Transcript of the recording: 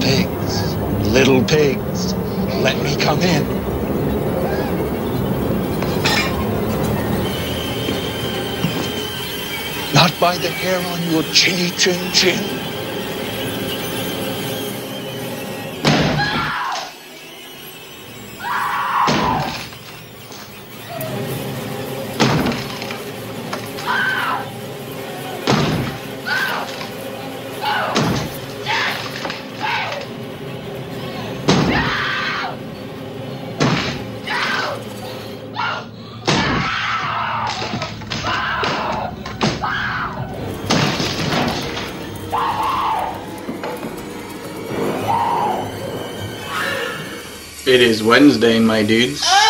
Pigs, little pigs, let me come in. Not by the hair on your chinny chin chin. It is Wednesday, my dudes.